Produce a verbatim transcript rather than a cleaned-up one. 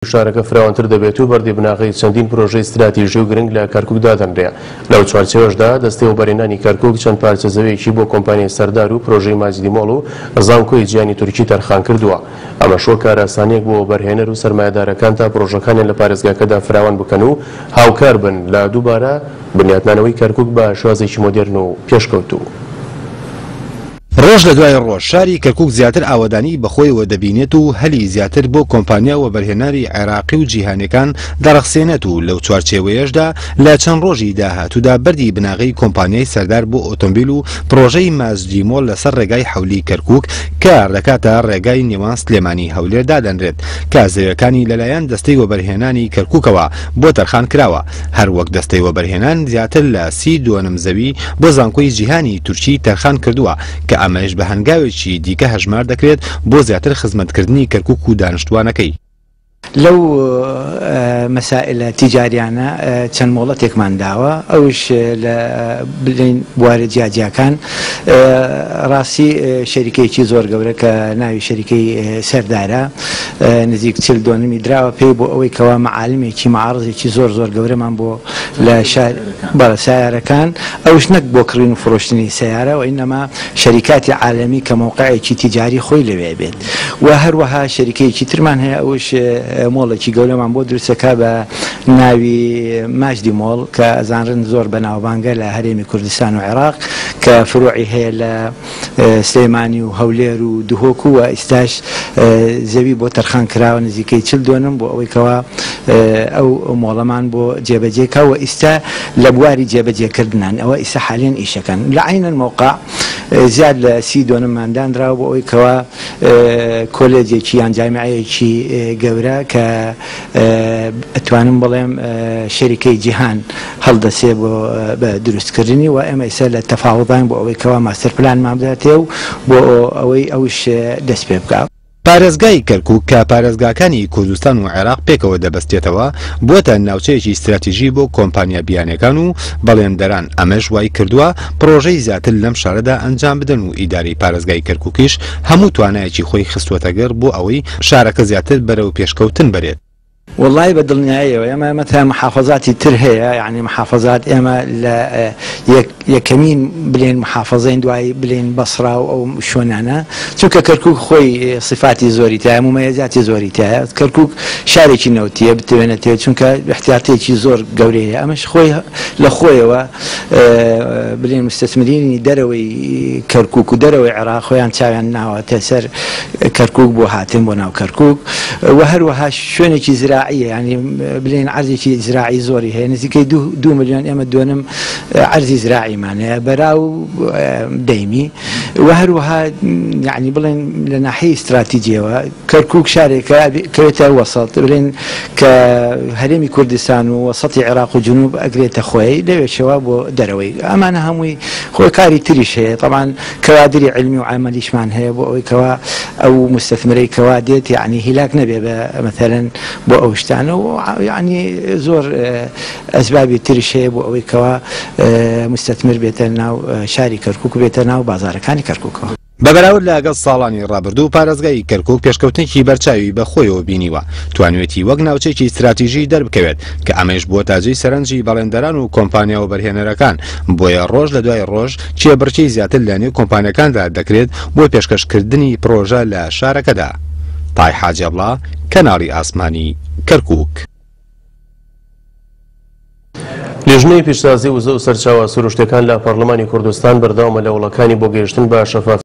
شارەکە فراوانتر دەبێت و بەردی بناغی چەندین پرۆژەی استراتیژی و گرنگ لە کەرکووکدا دەنرێ. لەو چوارچێوەشدا دەستەی وەبەرهێنانی کەرکووک چەند پارچە زەویەکی بۆ کۆمپانیای سەردار و پرۆژەی ماجدیمۆڵ و زانکۆی جیهانی تورکی تەرخان کردووە. ئەمە شۆ کاراسانیەک بۆ وەبەرهێنەر و سەرمایەدارەکان تا پرۆژەکانیان لە پارێزگاکەدا فراوان بکەن و هاوکار بن لە دووبارە بنیاتنانەوەی کەرکووک بە شێوازێکی مۆدێرن و پێشکەوتوو. ڕۆژ لە دوای ڕۆژ شاری کەرکووک زیاتر ئاوادانی بەخۆیەوە دەبینێت و هەلی زیاتر بۆ کۆمپانیا وەبەرهێنەری عێراقی و جیهانیەکان دەڕەخسێنێت و لەو چوارچێوەیەشدا لە چەند ڕۆژی داهاتوودا بەردی بناغی کۆمپانیای سەردار بۆ ئۆتۆمبیل و پرۆژەی ماجدیمۆڵ لەسەر ڕێگای حەولی کەرکووک کار دەکاتە ڕێگای نێوان سلێمانی هەولێر دادەنرێت کە زەویەکانی لەلایەن دەستەی وەبەرهێنانی کەرکووکەوە بۆ تەرخان کراوە. هەروەک دەستەی وەبەرهێنان زیاتر لە سی دووەنم زەوی بۆ زانکۆی جیهانی تورکی تەرخان کردووە کە ئەمەش بە هەنگاوێکی دیکە هەژمار دەکرێت بۆ زیاتر خزمەتکردنی کەرکووک و دانیشتوانەکەی. لەو مەسائلە تیجاریانە چەند مۆڵەتێکمان داوە ئەوش لە بڵین بوارە جیاجیاکان ڕاستی شەریکەیەکی زۆر گەورە کە ناوی شەریکەی سەردارە نزیک چل دۆنمی دراوە پێی بۆ ئەوەی کەوا مەعالمێکی معارزێکی زۆر زۆر گەورەمان بۆ لە بەڵە سیارەکان ئەوش نەک بۆ کڕین و فرۆشتنی سیارە و ئینەما شەریکاتی عالەمی کە موقعێکی تیجاری خۆی لەوێ بێت و هەروەها شەریکەیەکی ترمان هەیە ئەوش مۆڵێکی گەورەمان بۆ دروستەکە بە ناوی ماجدیمۆڵ کە ئەزانرن زۆر بەناوبانگە لە هەرێمی کوردستان و عێراق کە فروعی هەیە لە سلێمانی و هەولێر و دهۆک و ئێستاش زەوی بۆ تەرخان کراوە نزیکەی چل دۆنم بۆ ئەوەی کەوا ئەو مۆڵەمان بۆ جێبەجێکەوە ئیستا لە بواری جێبەجێکردنان ئەوە ئیستا حالێن ئیشەکەن لە عینە موقع زیاد لە سی دۆنمماندانراوە بۆ ئەوەی کەوا کۆلێجێکی یان جامیعەیەکی گەورە کە ئەتوانم بڵێم شەریکەی جیهان هەڵدەسێ بۆ بە دروستکردنی و ئێمە ئێستا لە تەفاوضان بۆ ئەوەی کەوا ماستەر پلانمان بداتێ و بۆ ئەوەی ئەوش دەست پێ بکات. پارێزگای کەرکووک کە پارێزگاکانی کوردستان و عێراق پێکەوە دەبەستێتەوە بووەتە ناوچەیەکی استراتیژی بۆ کۆمپانیا بیانەکان و بەڵێندەران. ئەمەش وای کردووە پرۆژەی زیاتر لەم شارەدا ئەنجام بدەن و ئیداری پارێزگای کەرکووکیش هەموو توانایەکی خۆی خستوەتەگەر بۆ ئەوەی شارەکە زیاتر بەرەو پێشکەوتن بەرێت. والله بدڵنیایەوە ئێمە مثلا محافظاتی تر هەیە یعنی محافظات ئێمە لە یەکەمین بلێن محافظەین دوای بلێن بەسرا و ئەو شوێنانە چونکە کەرکووک خۆی صفاتی زۆری تایە ممەیەزاتی زۆری تایە. کەرکووک شارێکی نەوتیە بتوێنێتێت چونکە احتیاطێکی زۆر گەورەیە ئەمەش خۆی لە خۆیەوە بلێن مستەثمرینی دەرەوەی کەرکووک و دەرەوەی عێراق خۆیان چاویان ناوەتە سەر کەرکووک بۆ هاتن بۆ ناو کەرکووک و هەروەها شوێنێکی زرا يعني بلين عرضي شيء زراعي زوري هي نزيكي دو دو مليون اما دونم عرضي زراعي معناها براو دايمي وهروها يعني بلين لناحيه استراتيجيه كركوك شاركه كريتا وسط بلين كهرمي كردستان ووسط العراق وجنوب اقريت اخوي لو شباب دروي امانه همي خو كاري تريش هي طبعا كوادر علمي وعملي شمان هي كوا او مستثمري كواديت يعني هلاك نبي مثلا بو اوشتانو يعني زور اسباب تريش هي بو كوا مستثمر بيتنا شاري كركوك بيتنا وبازار كان كركوك بەبەراورد لە ئەگەڵ ساڵانی ڕابردوو پارێزگای کەرکووک پێشکەوتنێکی بەرچاوی بە خۆیەوە بینیوە توانوێتی وەک ناوچەیەکی استراتیژی دەربکەوێت کە ئەمەش بووە تاجەی سەرنجی بەڵێندەران و کۆمپانیا و بەرهێنەرەکان بۆیە ڕۆژ لە دوای ڕۆژ چێبڕچەی زیاتر لە نێو کۆمپانیەکاندا دەکرێت بۆ پێشکەشکردنی پرۆژە لە شارەکەدا. تای حاجیەڵڵا کەناڵی ئاسمانی کەرکووک. لێژنەی پیشسازی وزە و سەرچاوە سروشتەکان لە پەرلەمانی کوردستان بەردەوامە لە وڵەکانی بۆ گەیشتن بە شەفاف